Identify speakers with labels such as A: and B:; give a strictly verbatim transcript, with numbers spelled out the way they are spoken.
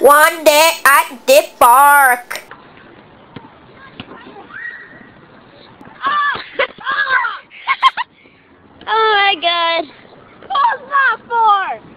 A: One day at the park.
B: Oh my god.
C: What's that for?